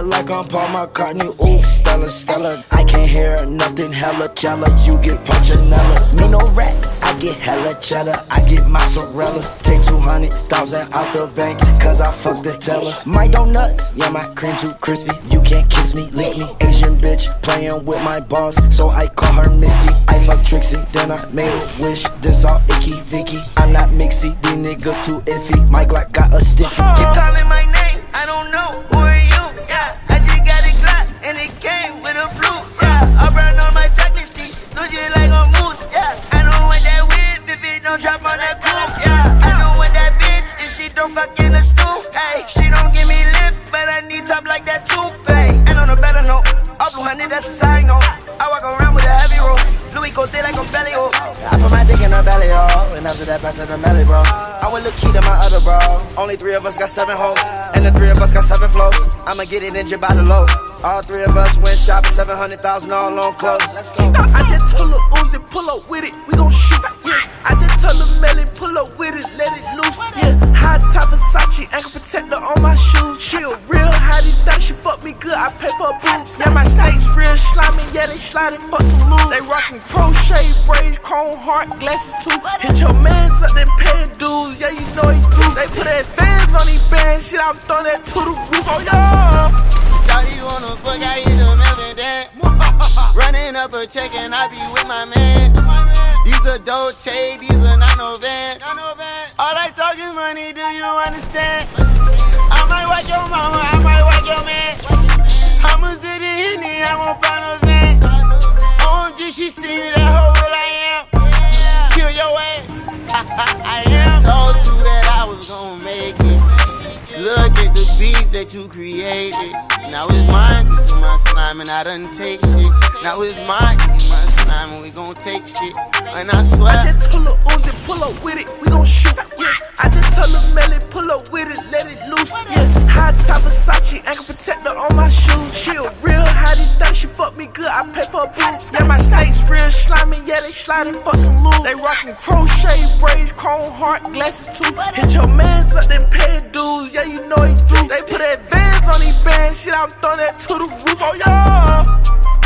like I'm Paul McCartney. Ooh, Stella, Stella. I can't hear nothing hella killer. You get punchinella. Me no rat, I get hella cheddar. I get mozzarella. Take 200,000 out the bank, cause I fuck the teller. My donuts, yeah, my cream too crispy. You can't kiss me, lick me. Asian bitch playing with my balls, so I call her Missy. I fuck Trixie, then I made a wish. This all icky Vicky. I'm not mixy, these niggas too iffy. My Glock got a stiffy. Keep calling my name, I don't know. Who are you? Yeah, I just got a Glock and it came with a flute. Yeah, I burn on my chocolate seats, look just like a moose. Yeah, I know what that whip if it don't drop on that coupe. Yeah, I know what that bitch if she don't fuck in the stoop. Hey, she don't give me lip, but I need top like that too. Hey, and on a better note, all blue honey, that's a side note. I walk around with a heavy roll, Louis Cote like a belly hole. I put my dick in her belly hole, and after that pass it to Melly, bro. I went look key to my other bro. Only 3 of us got 7 hoes, and the 3 of us got 7 flows. I'ma get it injured by the low. All 3 of us went shopping, 700,000 all on clothes. I just told her Uzi, pull up with it, we gon' shoot. Yeah, I just told her Melly, pull up with it, let it loose. Yeah, high top Versace, ankle protector on my shoes. She a real hottie, thought she fuck me good, I pay for her boobs. Yeah, my snakes real slimy, yeah, they sliding for some loot. They rockin' crochet braids, chrome heart, glasses too. Hit your mans up, they paying dues, yeah, you know he do. They put that fans on these bands, shit, I'm throwing that to the roof, oh yeah. Shawty wanna fuck, I hit them every day. Running up a check and I be with my man. These are Dolce, these are not no Vans. All I talk is money, do you understand? I might watch your mama, I might watch your man. I'ma sit in here, I won't buy no Zan. OMG, she see that hoe what I am. Kill your ass, I am. Told you that I was gon' make it. Look at the beat that you created. Now it's mine, cause you my slime and I done take shit. Now it's mine, cause you my slime and we gon' take shit. And I swear I just told her Uzi, pull up with it, we gon' shoot. Yeah, I just told her Melly, pull up with it, let it loose. Yeah, high top Versace, ankle protector on my shoes. She a real hottie, thought she fuck me good, I pay for her boobs. Yeah, my snakes real slimy, yeah, they sliding for some loot. They rockin' crochet braids, chrome heart, glasses too. Hit your mans up, then pay dues, yeah, you know he do. They put that Vans on these bands, shit, I'm throwing that to the roof, oh yeah.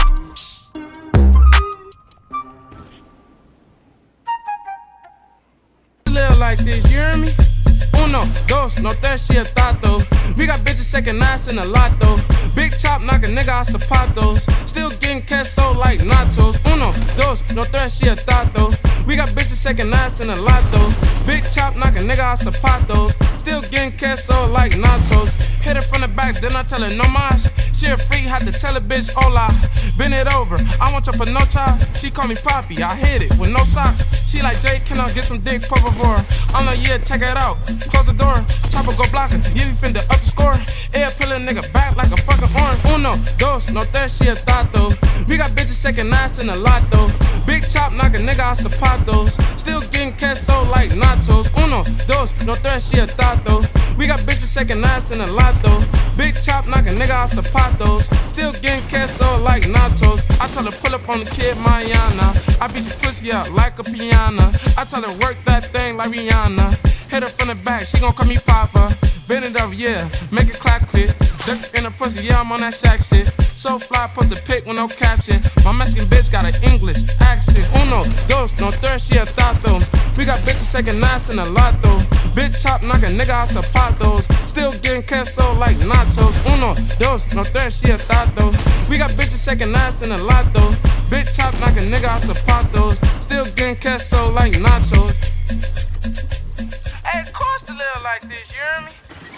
Live like this, you hear me? Uno, dos, no tres, she a tato. We got bitches shaking ass in a lot though. Big chop, knock a nigga out zapatos. Still getting queso like nachos. Uno, dos, no tres, she a tato. We got bitches shaking ass in a lot though. Big chop, knock a nigga out zapatos. Still getting queso like nachos. Hit her from the back, then I tell her no mas. She a freak, had to tell a bitch hola. Bend it over, I want your panocha. She call me Poppy, I hit it with no socks. She like, Jay, can I get some dick, por favor? I'm like, yeah, check it out. Close the door, chopper go block her. You finna up the score. Air pull a nigga back like a fucking orange. Uno, dos, no tres, she a tato. We got bitches shaking ass in a lot though. Big chop, knock a nigga out zapatos. Still getting queso like nachos. Uno, dos, no tres, she a tato. We got bitches shaking ass in a lot though. Big chop, knock a nigga out zapatos. Still getting queso like nachos. I tell her pull up on the kid, Mariana. I beat the pussy up like a piano. I tell her work that thing like Rihanna. Hit her from the back, she gon' call me Papa. Bend it over, yeah, make it clap quick. Dick in the pussy, yeah, I'm on that shack shit. So fly, post a pic with no caption. My Mexican bitch got an English accent. Uno, dos, no tres, she a tato. We got bitches shaking ass in a lot though. Big chop, knock a nigga out zapatos. Still getting queso like nachos. Uno, dos, no tres, she a tato. We got bitches shaking ass in a lot though. Big chop, knock a nigga out zapatos. Still getting queso like nachos. Hey, of course to live like this, you hear me?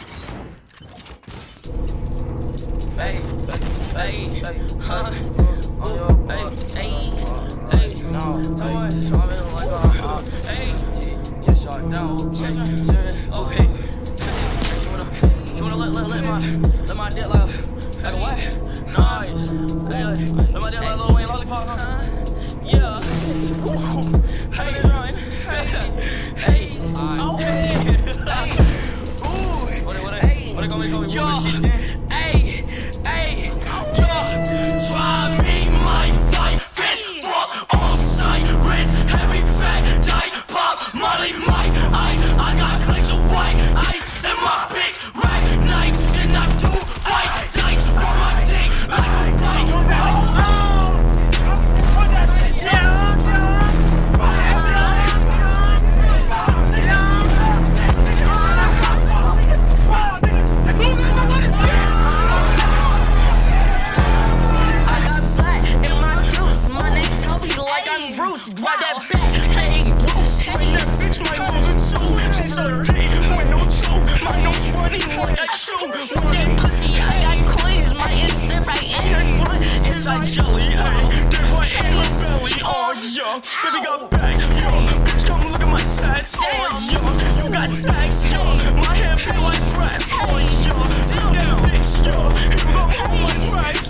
Hey, hey, hey, huh? Hey, no, hey, get shot down, okay. You wanna let my dick like a what? Nice. Hey, let my dick like Lil Wayne lollipop, huh? Yeah. Hey, hey, oh, hey, ooh, what it gonna be called? Try me, my fight, fist fuck, all sirens, heavy fat, diet, pop, Molly, Mike, I got clicks of white, ice in my bitch, right, nice, and I do fight, dice, right in her front, inside jelly, ay, get right in her belly, oh yeah, baby got back, yo, bitch come look at my tags, oh yeah, you got tags, yo, my hair feel like brass, oh yeah, damn bitch, yo, here we go home like brass,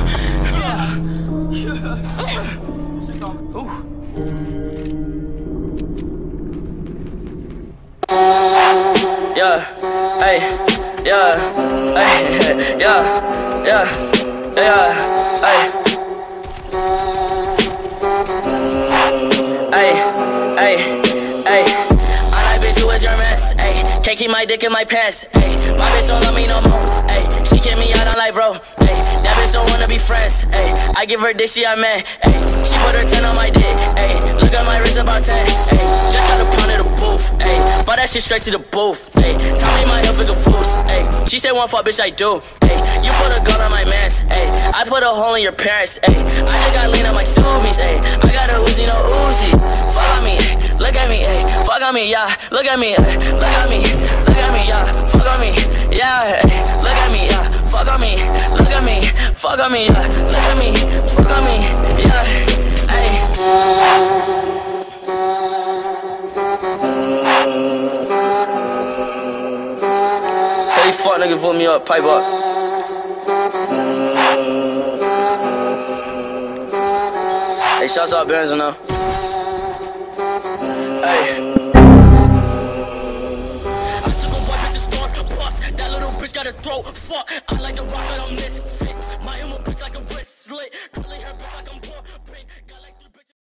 yeah, hey, yeah, hey, yeah, yeah, hey. Ay, I like bitch, who is your mess? Ay, can't keep my dick in my pants. Ay, my bitch don't love me no more. Ay, she kick me out on life, bro. Ay, that bitch don't wanna be friends. Ay, I give her dick, she a man. Ay, she put her 10 on my dick. Ay, look at my wrist about 10. Ay, just got a pound of the booth. Ay, bought that shit straight to the booth. Ay, tell me my health is a foos. Ay, she said one fuck, bitch, I do. Ay, you put a gun on my mans. Ay, I put a hole in your parents. Ay, I just got lean on my Subies. Ay, I got a Uzi, no Uzi. Follow me. Look at me, ayy, fuck on me, yeah. Look at me, look at me, look at me, yeah. Fuck on me, yeah. Ay, look at me, yeah. Fuck on me, look at me, fuck on me, yeah. Look at me, fuck on me, yeah. Ayy. Tell these fuck niggas vote me up, pipe up. Hey, shouts out Benz now. Hey.